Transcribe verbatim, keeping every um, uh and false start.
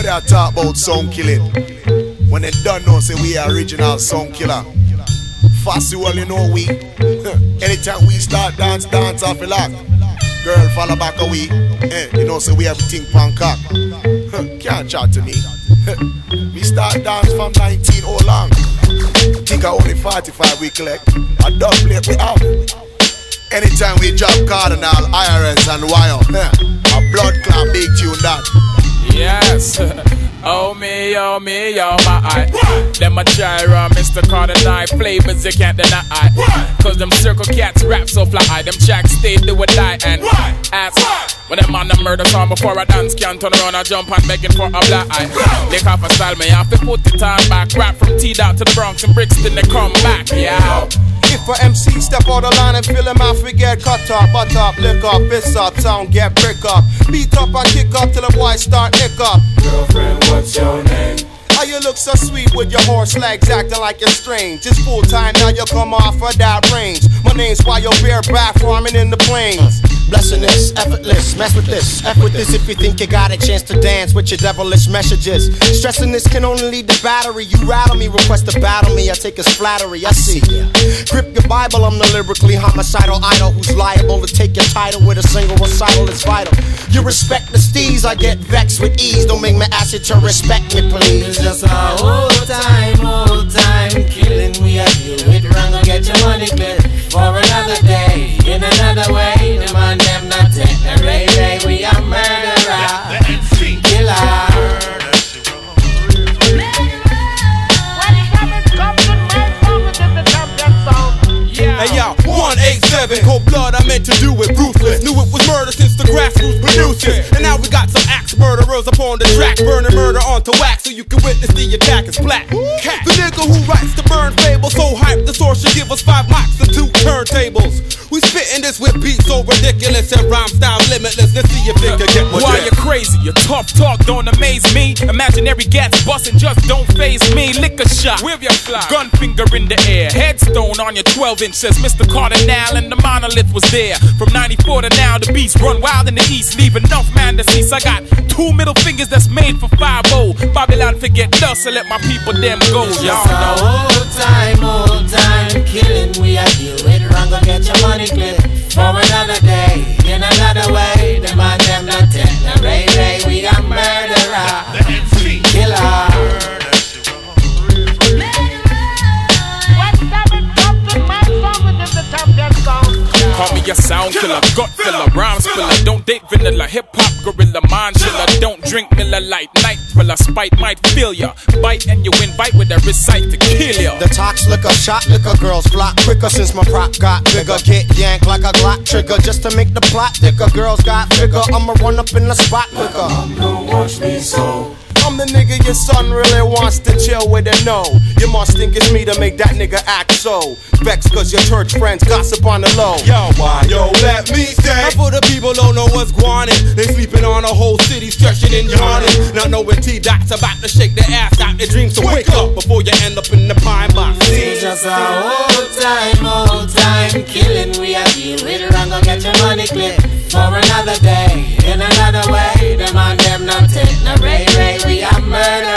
Everybody a talk about sound killing. When they don't know, say we are original sound killer. Fast you all you know we. Anytime we start dance, dance off a lot. Girl follow back away. Eh, you know say we everything pancake. Can't chat to me. We start dance from nineteen oh long. Think I only forty-five we collect. A dub plate we have. Anytime we drop Cardinal, I R S and Wire, a blood clot big tune that. Yes. Oh me, oh me, oh my eye. Them a try run Mister Cardinal flavors you can't deny. Cause them circle cats rap so fly. Them tracks stay do or die and ask. When them on the murder song before I dance can't turn around and jump and begging for a black eye. They off a style me have to put it on back. Rap from T-Dot to the Bronx and Brixton they come back. Yeah. If a M C step out the line and feel him out, forget cut up, butt up, lick up, fist up, sound get brick up, beat up and kick up till the boys start nick up. Girlfriend, what's your name? How you look so sweet with your horse legs acting like you're strange. It's full time now you come off of that range. My name's why you're bareback farming in the plains. Blessing this, effortless, mess with this, F with this if you think you got a chance to dance with your devilish messages. Stressing this can only lead to battery. You rattle me, request to battle me, I take as flattery, I see ya. Grip your Bible, I'm the lyrically homicidal idol who's liable to take your title with a single recital, it's vital. You respect the steez, I get vexed with ease. Don't make me ask you to respect me, please. It's just a old time, old time killing. We are you it wrong, I'll get your money clear. For another day, in another way, them and them not take the ray ray. We are murderer, killer. Hey yo, one eight seven, cold blood, I meant to do it ruthless. Knew it was murder since the grassroots producers. And now we got some axe murderers up on the track, burning murder onto wax so you can witness the attack is black. The nigga who writes the burn fable, so hype the source should give us five mics and two turntables. We spitting this with beats so ridiculous and rhyme style limitless. Let's see if they can get what. Why you crazy? Your tough talk don't amaze me. Imaginary gats busting just don't phase me. Lick a shot, with your fly, gun finger in the air, headstone on your twelve inch says Mister Cardinal and the monolith was there. From ninety-four to now the beast run wild in the east, leave enough man to cease. I got two middle fingers that's made for five oh. Babylon forget dust, so let my people them go. Y'all know. Old time, old time killing. We are you it wrong, go get your money clear. For another day, in another way, them and them not take the ray ray. We are murderer, killer. Call me a sound killer, gut filler, rhyme spiller. Don't date vanilla, hip hop gorilla, mind chiller. Don't drink Miller Lite, night thriller. Spite might fill ya, bite and you invite with a recite to kill ya. The tox liquor, shot liquor, girls flock quicker since my prop got bigger. Get yanked like a Glock trigger just to make the plot thicker. Girls got figure, I'ma run up in the spot quicker. Don't watch me so. I'm the nigga your son really wants to chill with and know. You must think it's me to make that nigga act so vex cause your church friends gossip on the low. Yo, why? Yo, let me say. And for the people don't know what's going on, they sleeping on a whole city stretching and yawning. Not knowing T-Dot's about to shake their ass out their dreams. So wake up before you end up in the pine box. It's just a old time, old time killing. We are you it wrong, go get your money clear. For another day, in another way, them and them not take no ray ray. We are murder.